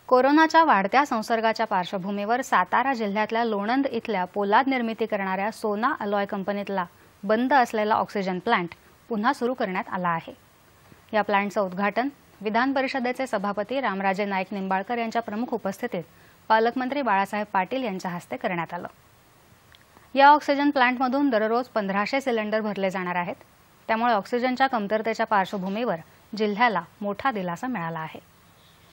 कोरोनाच्या वाढत्या संसर्गाच्या पार्श्वभूमीवर सातारा जिल्ह्यातल्या लोणंद इथल्या पोलाद निर्मिती करणाऱ्या सोना अलॉय कंपनीतला बंद असलेला ऑक्सिजन प्लांट पुन्हा सुरू करण्यात आला आहे। या प्लांटचं उद्घाटन विधान परिषदेचे सभापती रामराजे नाईक निंबाळकर यांच्या प्रमुख उपस्थितीत पालकमंत्री बाळासाहेब पाटील यांच्या हस्ते करण्यात आलं। या ऑक्सिजन प्लांटमधून दररोज 1500 सिलेंडर भरले जाणार आहेत। त्यामुळे ऑक्सिजनच्या कमतरतेच्या पार्श्वभूमीवर जिल्ह्याला मोठा दिलासा मिळाला आहे।